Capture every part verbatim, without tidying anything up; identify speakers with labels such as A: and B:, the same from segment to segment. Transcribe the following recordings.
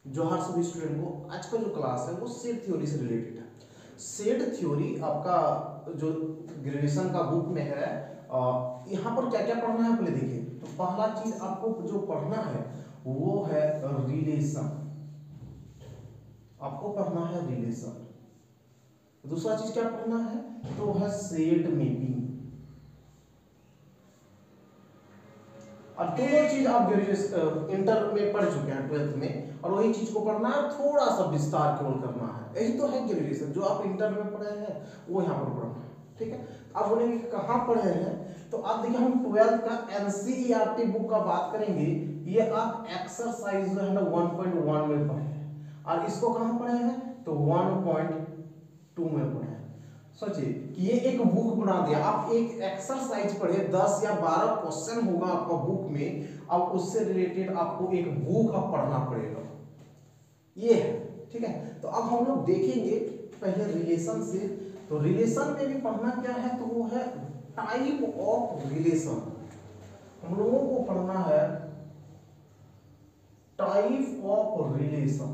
A: जो हर सभी स्टूडेंट को आज का जो क्लास है वो सेट थ्योरी से रिलेटेड है। सेट थ्योरी आपका जो ग्रेजुएशन का बुक में है, यहाँ पर क्या क्या पढ़ना है पहले देखिए। तो पहला चीज आपको जो पढ़ना है वो है रिलेशन, आपको पढ़ना है रिलेशन। दूसरा चीज क्या पढ़ना है तो है सेट मैपिंग। और दोनों चीज आप ग्रेजुएशन इंटर में पढ़ चुके हैं ट्वेल्थ में, और वही चीज को पढ़ना है, थोड़ा सा विस्तार केवल करना है। यही तो है ग्रेजुएशन, जो आप इंटर में पढ़े हैं वो यहाँ पर पढ़ना है। ठीक है, आप बोलेंगे कहाँ पढ़े हैं, तो आप देखिए हम ट्वेल्थ का एनसीईआरटी बुक का बात करेंगे। ये आप एक्सरसाइज जो है ना वन पॉइंट वन में पढ़े हैं, और इसको कहाँ पढ़े हैं तो वन पॉइंट टू में पढ़े हैं। सोचिए कि ये एक बुक बना दिया, आप एक एक्सरसाइज पढ़े, दस या बारह क्वेश्चन होगा आपका बुक में, अब उससे रिलेटेड आपको एक बुक अब पढ़ना पड़ेगा, ये है। ठीक है, तो अब हम लोग देखेंगे पहले रिलेशन से। तो रिलेशन में भी पढ़ना क्या है तो वो है टाइप ऑफ रिलेशन। हम लोगों को पढ़ना है टाइप ऑफ रिलेशन।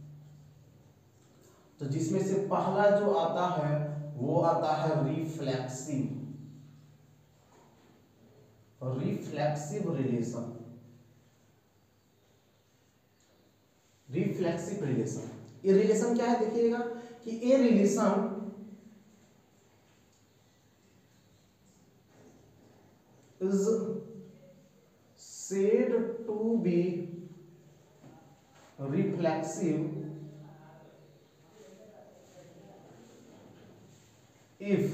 A: तो जिसमें से पहला जो आता है वो आता है reflexive, reflexive relation. Reflexive relation, ये रिलेशन क्या है देखिएगा कि ये relation is said to be reflexive if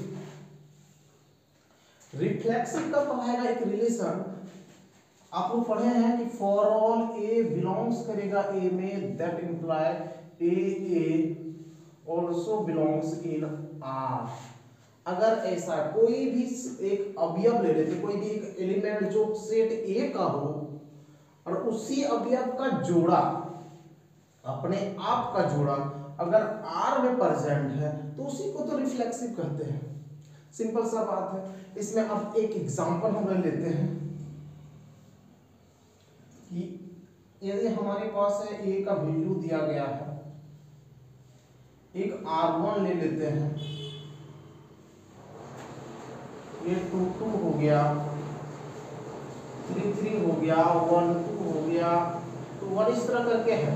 A: reflexive का पढ़ाएगा एक रिलेशन। आप लोग पढ़े हैं कि फॉर ऑल ए बिलोंग्स करेगा ए में, that imply a a also belongs in R. अगर ऐसा कोई भी एक अवयव ले लेते, कोई भी एक एलिमेंट जो सेट ए का हो और उसी अवयव का जोड़ा, अपने आप का जोड़ा अगर आर में प्रेजेंट है तो उसी को तो रिफ्लेक्सिव कहते हैं। सिंपल सा बात है। इसमें अब एक एग्जांपल हम ले लेते हैं कि यदि हमारे पास है ए का वैल्यू दिया गया है, एक आर वन ले लेते हैं, ये टू टू हो गया, थ्री थ्री हो गया, वन टू हो गया, तो वन इस तरह करके है।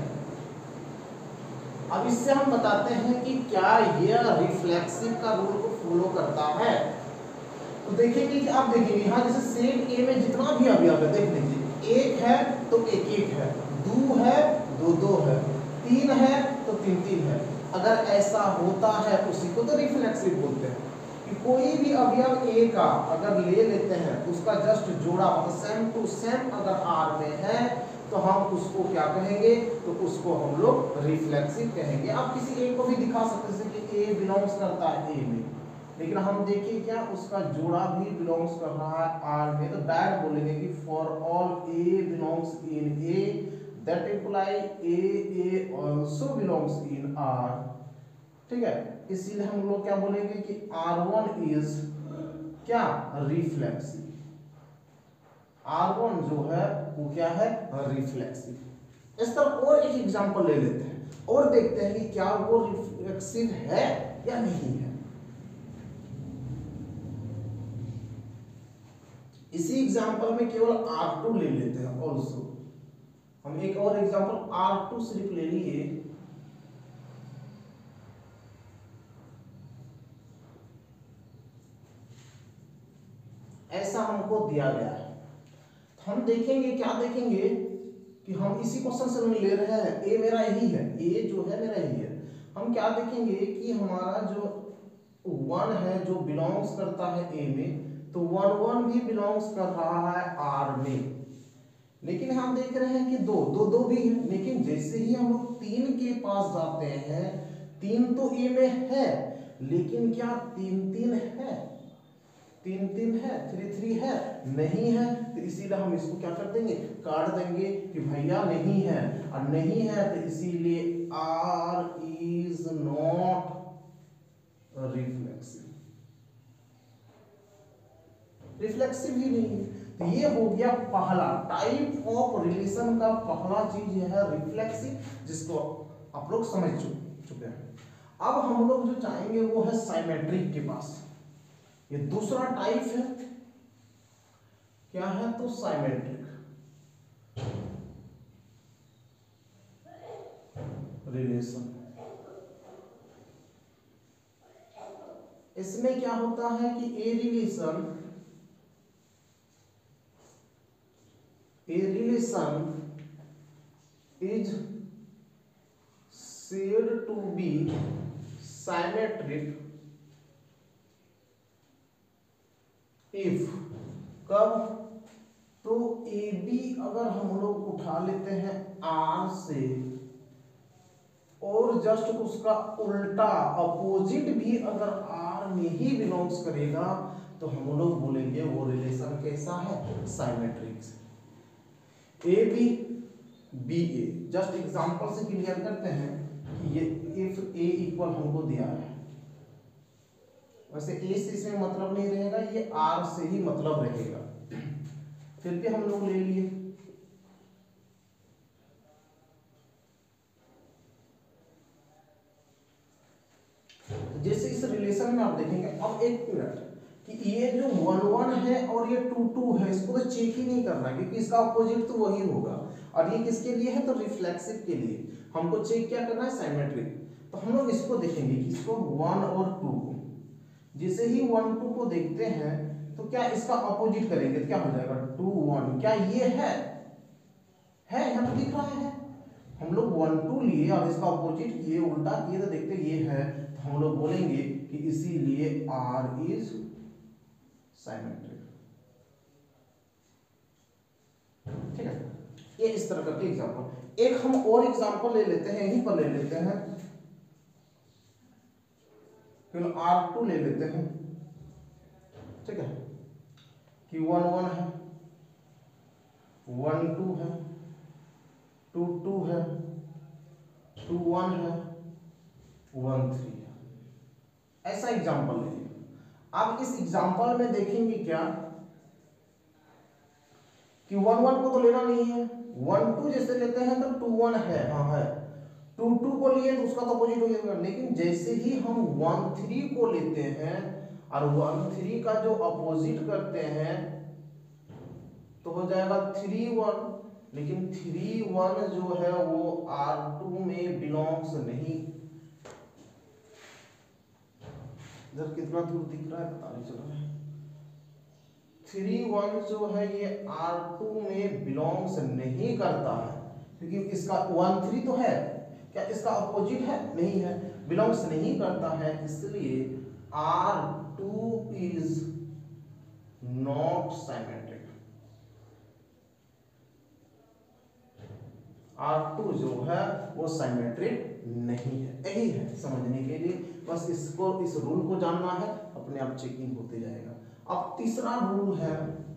A: अब इससे हम बताते हैं कि क्या यह रिफ्लेक्सिव का रूल को फॉलो करता है। तो देखेंगे कि आप देखेंगे यहाँ जैसे सेट ए में जितना भी अवयव है, देख लीजिए, एक है तो एक एक है, दो है दो दो है, तीन है तो तीन तीन है। अगर ऐसा होता है उसी को तो रिफ्लेक्सिव बोलते हैं। कि कोई भी अवयव ए का अगर ले लेते हैं, उसका जस्ट जोड़ा मतलब सेम टू सेम अगर आर में है तो हम उसको क्या कहेंगे तो उसको हम लोग रिफ्लेक्सिव कहेंगे। आप किसी एक को भी दिखा सकते हैं कि ए बिलोंग्स करता है ए में, लेकिन हम देखिए क्या उसका जोड़ा भी बिलोंग्स कर रहा है आर में, तो दैट बोलेंगे कि for all a belongs in A, that imply a a also belongs in R. ठीक है, इसीलिए हम लोग क्या बोलेंगे कि आर वन इज क्या रिफ्लेक्सिव। आर वन जो है वो क्या है रिफ्लेक्सिव। इस तरह और एक एग्जांपल ले लेते हैं और देखते हैं कि क्या वो रिफ्लेक्सिव है या नहीं है। इसी एग्जांपल में केवल आर टू ले लेते हैं। ऑल्सो हम एक और एग्जांपल आर टू सिर्फ ले लिए, ऐसा हमको दिया गया है। तो हम देखेंगे क्या देखेंगे कि हम इसी क्वेश्चन से हम ले रहे हैं, ए मेरा यही है, ए जो है मेरा यही है। हम क्या देखेंगे कि हमारा जो वन है जो बिलोंग्स करता है ए में, तो वन वन भी बिलोंग्स कर रहा है आर में। लेकिन हम देख रहे हैं कि दो दो दो भी है, लेकिन जैसे ही हम लोग तीन के पास जाते हैं, तीन तो ए में है लेकिन क्या तीन तीन है, तीन तीन है, थ्री थ्री है नहीं है, तो इसीलिए हम इसको क्या कर देंगे काट देंगे कि भैया नहीं है। और नहीं है तो इसीलिए R is not reflexive, reflexive ही नहीं है। तो ये हो गया पहला टाइप ऑफ रिलेशन का पहला चीज है रिफ्लेक्सिव, जिसको आप लोग समझ चुके हैं। अब हम लोग जो चाहेंगे वो है साइमेट्रिक के पास। ये दूसरा टाइप है, क्या है तो साइमेट्रिक रिलेशन। इसमें क्या होता है कि a relation a relation is said to be symmetric if कब तो ए बी अगर हम लोग उठा लेते हैं आर से और जस्ट उसका उल्टा अपोजिट भी अगर आर में ही बिलोंग्स करेगा तो हम लोग बोलेंगे वो रिलेशन कैसा है, symmetric. A b b a, just example से क्लियर करते हैं कि ये इफ ए इक्वल हमको दिया है, वैसे ए से इसमें मतलब नहीं रहेगा, ये आर से ही मतलब रहेगा, फिर भी हम लोग ले लिए। जैसे इस रिलेशन में आप देखेंगे, अब एक मिनट कि ये जो वन वन है और ये टू टू है, इसको तो चेक ही नहीं करना क्योंकि इसका अपोजिट तो वही होगा, और ये किसके लिए है तो रिफ्लेक्सिव के लिए। हमको चेक क्या करना है, साइमेट्रिक। तो हम लोग इसको देखेंगे कि इसको वन और टू को, जैसे ही वन टू को देखते हैं तो क्या इसका अपोजिट करेंगे तो क्या हो जाएगा टू वन, क्या ये है है यहाँ तो दिख रहा है, हम लोग वन टू लिए और इसका अपोजिट किए, उल्टा किए तो देखते ये है, तो हम लोग बोलेंगे कि इसीलिए आर इज साइमेट्रिक। ठीक है, ये इस तरह का एग्जांपल। एक हम और एग्जांपल ले लेते हैं, यहीं पर ले लेते हैं, फिर आर टू ले लेते हैं। ठीक है, कि वन वन है, वन टू है, टू टू है, टू वन है, वन थ्री है, ऐसा एग्जांपल ले लिया। अब इस एग्जांपल में देखेंगे क्या कि वन वन को तो लेना नहीं है, वन टू जैसे लेते हैं तो टू वन है, हाँ है, टू टू को लिए तो उसका तो अपोजिट हो जाएगा, लेकिन जैसे ही हम वन थ्री को लेते हैं और वन थ्री का जो अपोजिट करते हैं तो हो जाएगा थ्री वन, लेकिन थ्री वन जो है वो आर टू में बिलोंग्स नहीं। इधर कितना दूर दिख रहा है पता नहीं चल रहा है। थ्री वन जो है ये आर टू में बिलोंग्स नहीं करता है, क्योंकि इसका वन थ्री तो है, क्या इसका अपोजिट है, नहीं है, बिलोंग्स नहीं करता है, इसलिए R two is not symmetric. R two जो है वो साइमेट्रिक नहीं है। यही है समझने के लिए, बस इसको इस रूल को जानना है, अपने आप चेकिंग होते जाएगा। अब तीसरा रूल है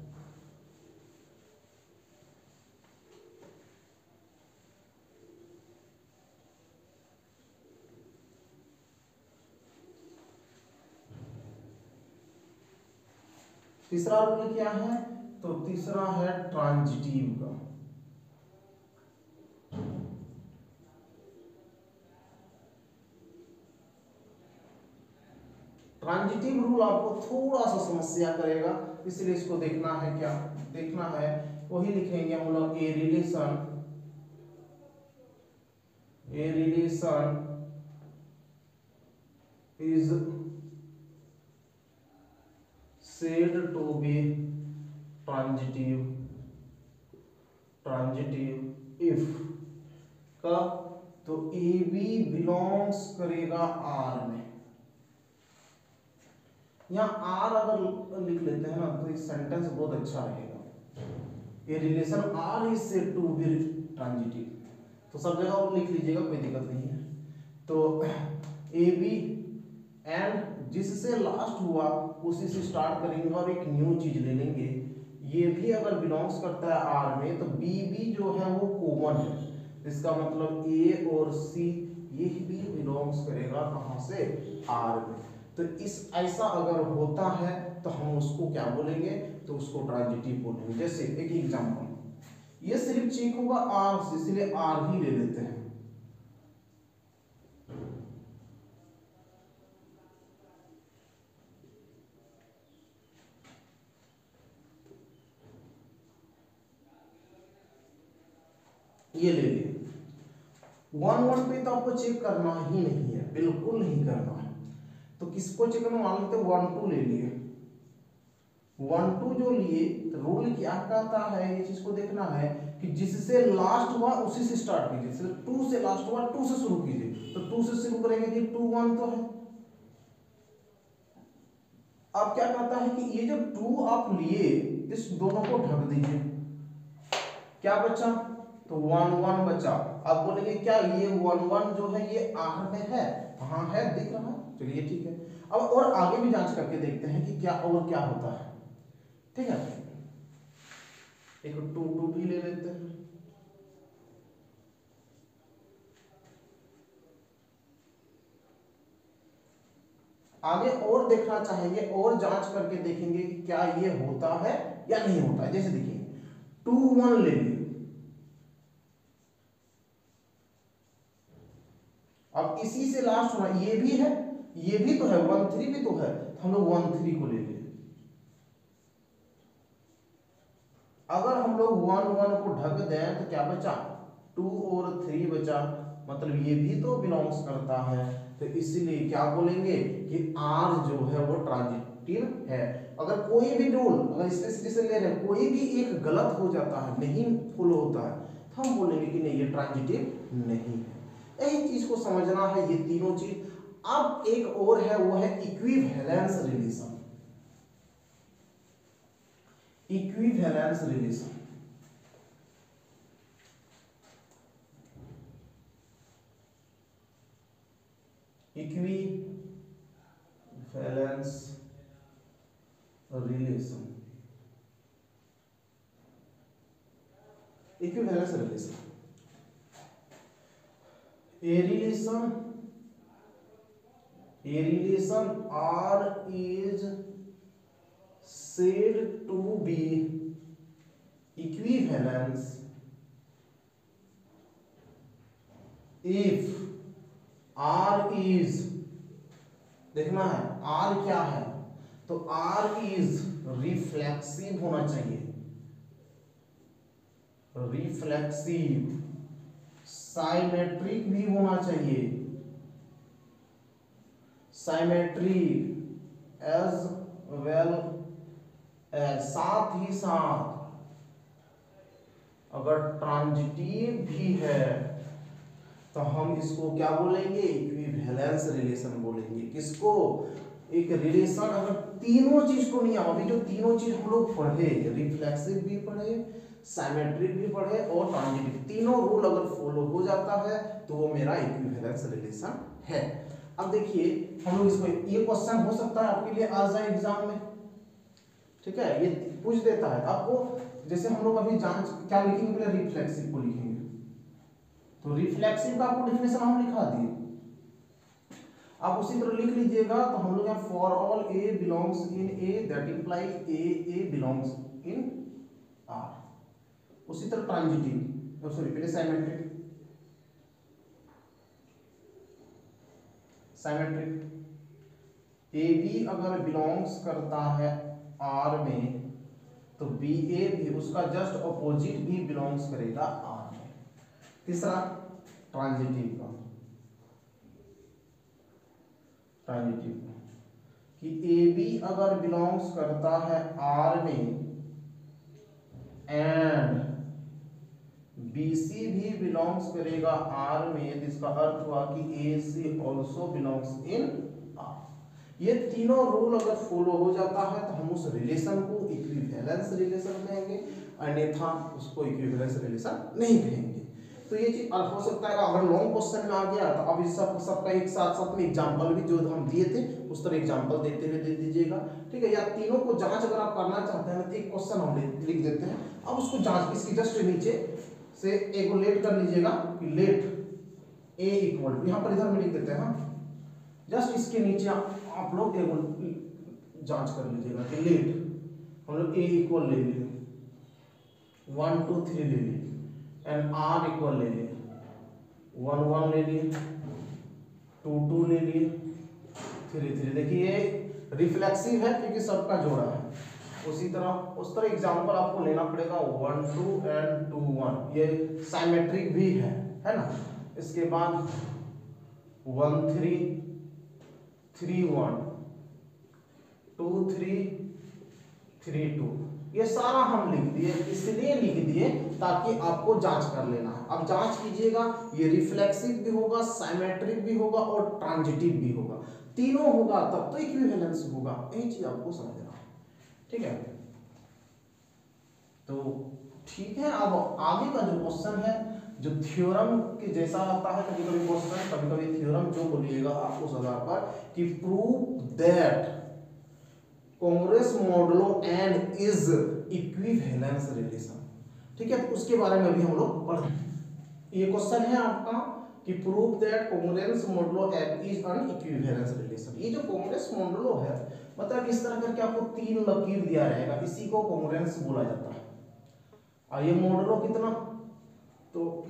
A: तीसरा रूल क्या है तो तीसरा है ट्रांजिटिव का। ट्रांजिटिव रूल आपको थोड़ा सा समस्या करेगा, इसलिए इसको देखना है, क्या देखना है वही लिखेंगे हम लोग, a relation a relation is said to be transitive transitive if कब तो ए बी बिलोंग्स करेगा आर में। यहाँ आर अगर लिख लेते हैं ना तो इस सेंटेंस बहुत अच्छा रहेगा। ये relation R is said to be transitive, तो सब जगह और लिख लीजिएगा, कोई दिक्कत नहीं है। तो ए बी एंड जिससे लास्ट हुआ उसी से स्टार्ट करेंगे और एक न्यू चीज ले लेंगे, ये भी अगर बिलोंग्स करता है आर में तो बी भी जो है वो कॉमन है, इसका मतलब ए और सी ये भी बिलोंग्स करेगा कहाँ से, आर में। तो इस ऐसा अगर होता है तो हम उसको क्या बोलेंगे, तो उसको ट्रांजिटिव बोलेंगे। जैसे एक एग्जांपल, ये सिर्फ चेक होगा आर से, इसलिए आर ही ले लेते हैं। ये ले लिए, वन वन पे तो आपको चेक करना ही नहीं है, बिल्कुल नहीं करना है। तो किसको चेक करना, मान लेते वन टू ले लिए। वन टू जो लिए तो रूल क्या कहता है, ये चीज को देखना है कि जिससे लास्ट हुआ उसी से स्टार्ट कीजिए। सिर्फ टू से लास्ट हुआ, टू से शुरू कीजिए। तो टू से शुरू करेंगे कि टू वन तो है। अब क्या कहता है कि ये जो टू आप लिए इस दोनों को ढक दीजिए, क्या बचा, तो वन वन बचा। अब बोलेंगे क्या ये वन वन जो है ये आर में है, हाँ है, दिख रहा है, चलिए ठीक है। अब और आगे भी जांच करके देखते हैं कि क्या और क्या होता है, ठीक है। एक टू टू भी ले लेते हैं। आगे और देखना चाहेंगे और जांच करके देखेंगे कि क्या ये होता है या नहीं होता है। जैसे देखिए टू वन ले लिए, अब इसी से लास्ट होना, ये भी है, ये भी तो है, वन थ्री भी तो है, तो हम लोग वन थ्री को ले लिए। अगर हम लोग वन वन को ढक दें तो क्या बचा, टू और थ्री बचा, मतलब ये भी तो बिलोंग्स करता है। तो इसीलिए क्या बोलेंगे कि आर जो है वो ट्रांजिटिव है। अगर कोई भी रूल, अगर इसमें से ले रहे हैं, कोई भी एक गलत हो जाता है, नहीं फॉलो होता है, तो हम बोलेंगे कि नहीं ये ट्रांजिटिव नहीं है। यही चीज को समझना है, ये तीनों चीज। अब एक और है, वो है equivalence relation. Equivalence relation equivalence relation equivalence relation A relation A relation R is said to be equivalence if R is, देखना है R क्या है, तो R is रिफ्लेक्सिव होना चाहिए, रिफ्लेक्सिव, साइमेट्रिक भी होना चाहिए, साइमेट्रिक एज वेल एज, साथ ही साथ अगर ट्रांजिटिव भी है तो हम इसको क्या बोलेंगे, इक्विवेलेंस रिलेशन बोलेंगे। किसको, एक रिलेशन अगर तीनों चीज को नहीं, अभी जो तीनों चीज हम लोग पढ़े, रिफ्लेक्सिव भी पढ़े, साइमेट्रिक भी पढ़े और ट्रांजिटिव, तीनों रूल अगर फॉलो हो जाता है तो वो मेरा इक्विवेलेंस रिलेशन है। अब देखिए हम लोग इसको, ये क्वेश्चन हो सकता है आपके लिए आ जाए एग्जाम में, ठीक है, ये पूछ देता है आपको। जैसे हम लोग अभी जांच क्या लिखेंगे, पहले रिफ्लेक्सिव को लिखेंगे, तो रिफ्लेक्सिव का आपको डेफिनेशन हम लिखा दिए, आप उसी तरह लिख लीजिएगा। तो हम लोग यहाँ for all a belongs in A that imply a a belongs in R. उसी तरह ट्रांजिटिव, सॉरी पहले साइमेट्रिक, साइमेट्रिक ए बी अगर बिलोंग्स करता है आर में तो बी ए भी उसका जस्ट अपोजिट भी बिलोंग्स करेगा आर में। तीसरा ट्रांजिटिव का, ट्रांजिटिव कि ए बी अगर बिलोंग्स करता है आर में एंड बी सी भी बिलोंग्स करेगा आर में, तो इसका अर्थ हुआ कि a c also belongs in R. ये तीनों रूल अगर फॉलो हो जाता है तो हम उस रिलेशन को इक्विवेलेंस रिलेशन कहेंगे, अन्यथा उसको इक्विवेलेंस रिलेशन नहीं कहेंगे। तो ये चीज हो सकता है अगर लॉन्ग क्वेश्चन में आ गया तो अब इस सब सबका एक साथ साथ में एग्जांपल भी जो हम दिए थे उस तरह एग्जांपल देते हुए दे दीजिएगा, ठीक है। या तीनों को जांच अगर आप करना चाहते हैं तो एक क्वेश्चन हम लिख देते हैं, अब उसको जांच इसकी जस्ट नीचे से एक को लेट कर लीजिएगा कि लेट ए इक्वल टू, यहाँ पर इधर में लिख देते हैं, जस्ट इसके नीचे आप लोग एक जांच कर लीजिएगा कि लेट हम लोग ए इक्वल ले लिए, वन टू थ्री ले लिए, एंड आर इक्वल ले लिए, वन वन ले लिए, टू टू ले लिए, थ्री थ्री। देखिए रिफ्लेक्सिव है क्योंकि सबका जोड़ा है। उसी तरह उस तरह एग्जांपल आपको लेना पड़ेगा, one two and two one, ये साइमेट्रिक भी है है ना। इसके बाद one three, three one, two three, three two, ये सारा हम लिख दिए। इसलिए लिख दिए ताकि आपको जांच कर लेना है। अब जांच कीजिएगा, ये रिफ्लेक्सिव भी होगा, साइमेट्रिक भी होगा और ट्रांजिटिव भी होगा। तीनों होगा तब तो इक्विवेलेंस होगा। यही चीज आपको समझना है, ठीक है। तो ठीक है, अब आगे का जो क्वेश्चन है जो थ्योरम के जैसा आता है, कभी कभी क्वेश्चन, कभी कभी थ्योरम, जो बोलिएगा आप उस आधार पर कि prove that congruence modulo n is equivalence relation, ठीक है। तो उसके बारे में भी हम लोग पढ़, ये क्वेश्चन है आपका कि prove that congruence modulo n is an equivalence relation. ये जो कांग्रेस मॉडुलो है, मतलब इस तरह करके आपको तीन लकीर दिया रहेगा, इसी को कांग्रेस बोला जाता है। और ये मॉडुलो कितना, तो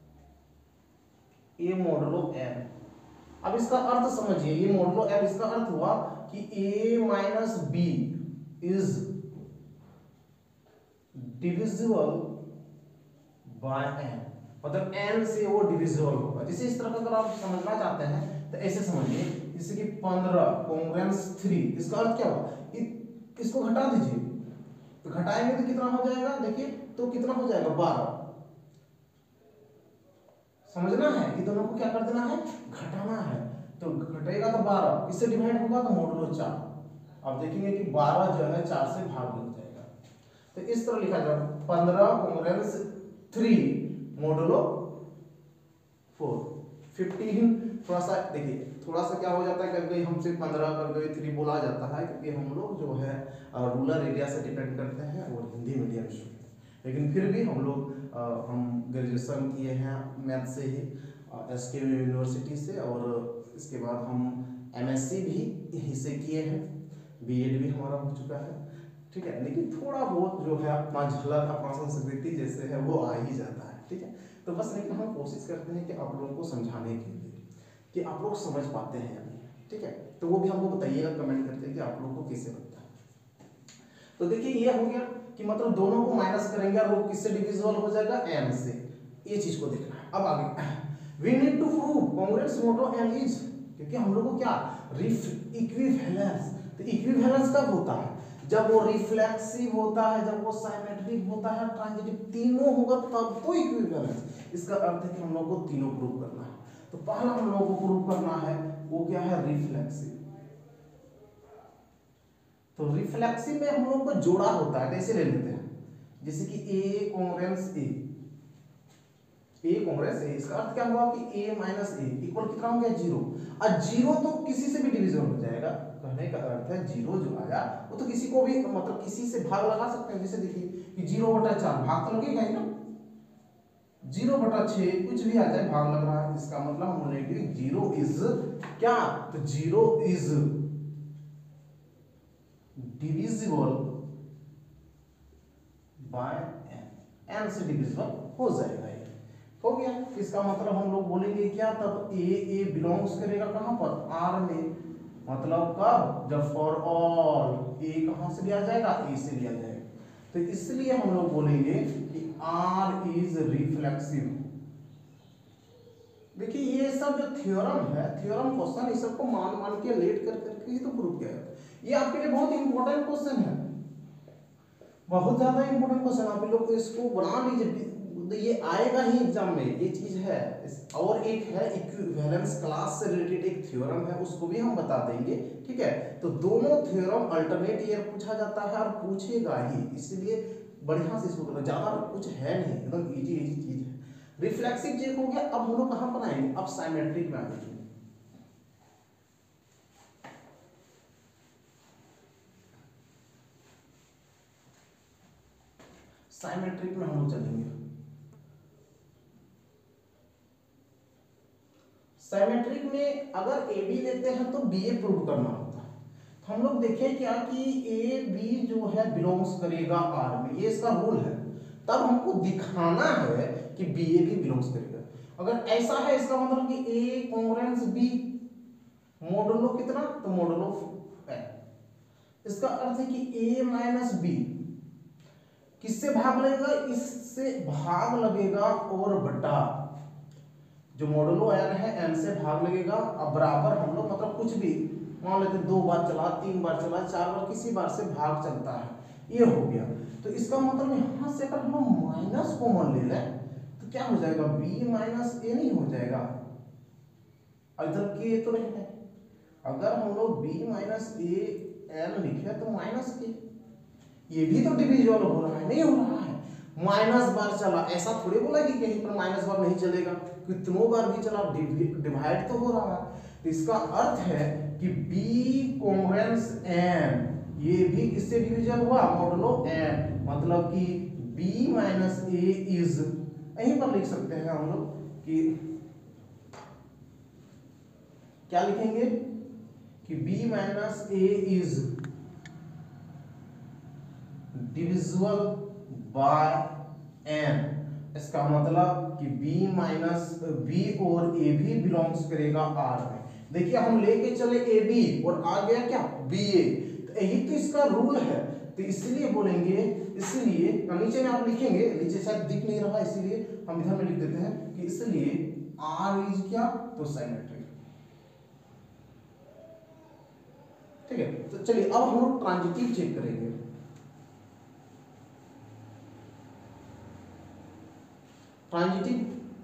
A: ये मॉडुलो एन। अब इसका अर्थ समझिए, ये मॉडुलो एन, इसका अर्थ हुआ कि a minus b is divisible by n, मतलब n से वो डिविजिबल होगा। जैसे इस तरह का अगर आप समझना चाहते हैं तो ऐसे समझिए, जैसे कि पंद्रह कांग्रेस थ्री, इसका अर्थ क्या हुआ, इसको घटा दीजिए, तो घटाएंगे तो कितना हो जाएगा, देखिए तो कितना हो जाएगा, बारह। समझना है कि दोनों को क्या कर देना है, घटाना है। तो घटेगा तो बारह, इससे डिवाइड होगा तो मॉडुलो चार। अब देखेंगे कि बारह जो है चार से भाग लग जाएगा, तो इस तरह लिखा जाएगा पंद्रह congruence three modulo four, fifteen. थोड़ा सा देखिए, थोड़ा सा क्या हो जाता है, कभी हमसे पंद्रह कभी थ्री बोला जाता है, क्योंकि हम लोग जो है रूरल एरिया से डिपेंड करते हैं और हिंदी मीडियम स्टूडेंट, लेकिन फिर भी हम लोग आ, हम ग्रेजुएशन किए हैं मैथ से ही, एस के यूनिवर्सिटी से, और इसके बाद हम एमएससी भी यहीं से किए हैं, बीएड भी हमारा हो चुका है, ठीक है। लेकिन थोड़ा बहुत जो है अपना झलक, अपना संस्कृति जैसे है वो आ ही जाता है, ठीक है। तो बस लेकिन हम कोशिश करते हैं कि आप लोगों को समझाने के लिए कि आप लोग समझ पाते हैं या नहीं, ठीक है। तो वो भी हमको बताइएगा कमेंट करके कि आप लोगों को कैसे लगता है। तो देखिए ये हो गया कि मतलब दोनों को माइनस करेंगे और वो किससे डिविजिबल हो जाएगा, n से। ये चीज को देखना है। अब आगे we need to prove congruence modulo n is, क्योंकि हम लोग को क्या इक्विवेलेंस, तो इक्विवेलेंस कब होता है, जब वो रिफ्लेक्सिव होता है, जब वो साइमेट्रिक होता है, ट्रांजिटिव, तीनों होगा तब तो इक्विवेलेंस। इसका अर्थ है कि हम लोग को तीनों प्रूव करना है। तो पहला हम लोग को प्रूव करना है वो क्या है, रिफ्लेक्सिव। तो रिफ्लेक्सिव में हम लोग को जोड़ा होता है, कैसे ले लेते हैं, जैसे कि a Congress a, a Congress a, इसका अर्थ क्या हुआ कि a माइनस a इक्वल कितना हो गया, जीरो। और जीरो तो किसी से भी डिवीजन हो जाएगा, कहने का अर्थ है जीरो जो आया वो तो किसी को भी, मतलब किसी से भाग लगा सकते हैं। जैसे देखिए कि जीरो बटा चार भाग तो लगेगा ही ना, जीरो बटा छह कुछ भी आ जाए भाग लग रहा है, इसका मतलब हम बोलेंगे जीरो इज क्या, तो zero is divisible by n, n से डिविजिबल हो जाएगा। ये हो गया, इसका मतलब हम लोग बोलेंगे क्या, तब a a बिलोंग्स करेगा कहां पर, r में, मतलब कब, जब फॉर ऑल a कहां से लिया जाएगा, a से लिया जाएगा। तो इसलिए हम लोग बोलेंगे कि r इज रिफ्लेक्सिव। देखिए ये सब जो थ्योरम है, थ्योरम क्वेश्चन, इस सब को मान मान के लेट कर करके ही तो प्रूव किया जाता है। ये आपके लिए बहुत इंपॉर्टेंट क्वेश्चन है, बहुत ज्यादा इंपॉर्टेंट क्वेश्चन। आप लोग इसको बना लीजिए, ये आएगा ही एग्जाम में, ये चीज है। और एक है इक्विवेलेंस क्लास से रिलेटेड एक थ्योरम है, उसको भी हम बता देंगे, ठीक है। तो दोनों थ्योरम अल्टरनेट ईयर पूछा जाता है और पूछेगा ही, इसलिए बढ़िया से इसको करो, ज्यादा कुछ है नहीं, एकदम इजी इजी चीज है। रिफ्लेक्सिव चेक हो गया, अब हम लोग कहां पर आएंगे, अब साइमेट्रिक में आ जाएंगे। साइमेट्रिक में हम लोग चलेंगे। सिमेट्रिक में अगर ए बी लेते हैं तो बी ए प्रूव करना होता है। तो हम लोग देखें क्या कि ए बी जो है बिलोंग्स करेगा आर में, ये इसका रूल है। तब हमको दिखाना है कि बी ए भी बिलोंग्स करेगा। अगर ऐसा है इसका मतलब कि ए कॉन्ग्रुएंस बी मॉडुलो कितना, तो मॉडुलो है। इसका अर्थ है कि ए माइनस बी किससे भाग लगेगा, इससे भाग लगेगा और बटा जो मॉडुलो एन है एन से भाग लगेगा। अब बराबर हम लोग मतलब कुछ भी मान लेते दो बार चला, तीन बार चला, चार बार, किसी बार से भाग चलता है, ये हो गया। तो इसका मतलब यहां से अगर हम लोग माइनस कॉमन ले लें तो क्या हो जाएगा, b माइनस ए नहीं हो जाएगा, इधर के तो नहीं है। अगर हम लोग b माइनस ए एन लिखे तो माइनस के, ये भी तो डिविजिबल हो रहा है, नहीं हो रहा है। माइनस बार चला, ऐसा थोड़ी बोला कि कहीं पर माइनस बार नहीं चलेगा, कितनों बार भी चला डिवाइड तो हो रहा है। तो इसका अर्थ है कि b कॉन्ग्रुएंस n ये भी किससे डिविजन हुआ, मॉडुलो n, मतलब कि b माइनस ए इज, यहीं पर लिख सकते हैं हम लोग कि क्या लिखेंगे कि b minus a is divisible by n। इसका मतलब कि b माइनस b और a भी बिलोंग्स करेगा r में। देखिए हम लेके चले ए बी और आ गया क्या बी ए, तो यही तो इसका रूल है। तो इसलिए बोलेंगे, इसलिए नीचे में आप लिखेंगे, नीचे शायद दिख नहीं रहा इसीलिए हम इधर में लिख देते हैं कि इसलिए आर इज क्या, तो सिमेट्रिक। ठीक है, तो चलिए अब हम लोग ट्रांजिटिव चेक करेंगे। ट्रांजिटिव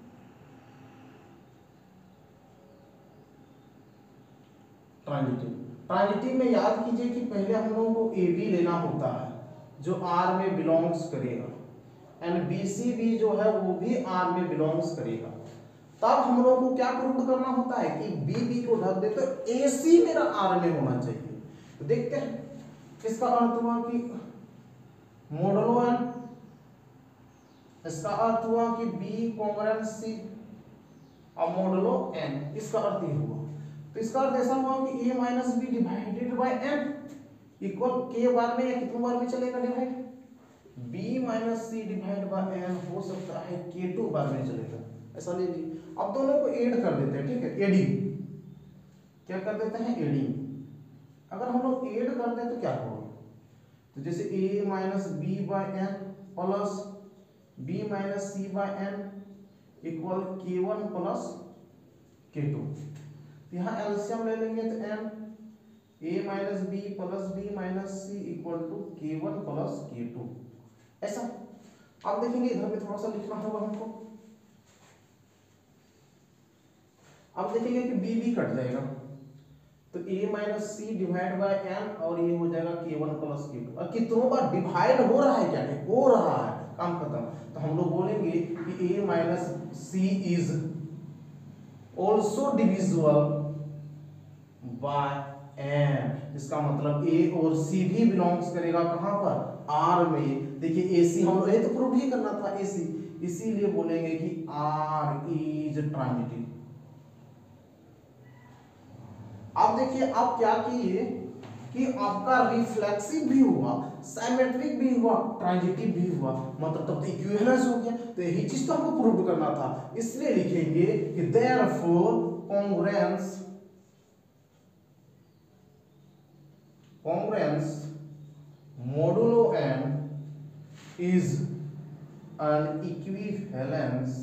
A: ट्रांजिटिव ट्रांजिटिव में याद कीजिए कि पहले हम लोगों को ए बी लेना होता है जो आर में बिलोंग्स करेगा, एंड बी सी भी जो है वो भी आर में बिलोंग्स करेगा। तब हम लोगों को क्या प्रूव करना होता है कि बी बी को ढक दे तो ए सी मेरा आर में होना चाहिए। तो देखते हैं इसका अर्थ हुआ कि मॉडुलो एन, इसका अर्थ हुआ कि बी कॉन्ग्रुएंस सी और मॉडुलो एन, इसका अर्थ ये हुआ। तो इसका अर्थ ऐसा हुआ कि a minus b divided by n equal k बार में या कितने बार में चलेगा divide, b minus c divide by n हो सकता है k टू बार में चलेगा, ऐसा ले लीजिए। अब दोनों को ऐड कर देते हैं, ठीक है, एडिंग, क्या कर देते हैं, एडिंग। अगर हम लोग ऐड कर दें तो क्या होगा, तो जैसे a minus b by n plus b minus c by n equal k one plus k two. यहाँ एलसीएम ले लेंगे तो m a minus b plus b minus c equal to k one plus k two, ऐसा। आप देखेंगे इधर में थोड़ा सा लिखना होगा हमको। अब देखेंगे कि b भी कट जाएगा तो a minus c divide by n और ये हो जाएगा के वन प्लस के टू। और कितनों बार डिवाइड हो रहा है, क्या है, हो रहा है, काम खत्म। तो हम लोग बोलेंगे कि a minus c is also divisible by n। इसका मतलब a और c भी बिलोंग्स करेगा कहां पर, r में। देखिए ac हम लोग ये तो प्रूव ही करना था ac, इसीलिए बोलेंगे कि r इज ट्रांजिटिव। अब देखिए आप क्या किए कि आपका रिफ्लेक्सिव भी हुआ, सिमेट्रिक भी हुआ, ट्रांजिटिव भी हुआ, मतलब तब तो इक्विवेलेंस हो गया। तो यही चीज तो हमको प्रूव करना था, इसलिए लिखेंगे कि therefore congruence congruence modulo n is an equivalence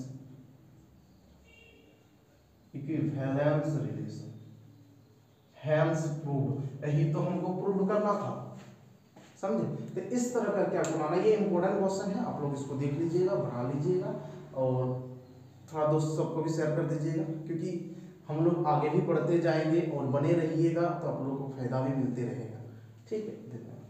A: equivalence relation, hence proved। यही तो हमको प्रूव करना था, समझे। तो इस तरह का क्या बनाना, ये इंपॉर्टेंट क्वेश्चन है, आप लोग इसको देख लीजिएगा, बना लीजिएगा और थोड़ा दोस्त सबको भी शेयर कर दीजिएगा, क्योंकि हम लोग आगे भी पढ़ते जाएंगे और बने रहिएगा तो आप लोगों को फायदा भी मिलते रहेगा। ठीक है, धन्यवाद।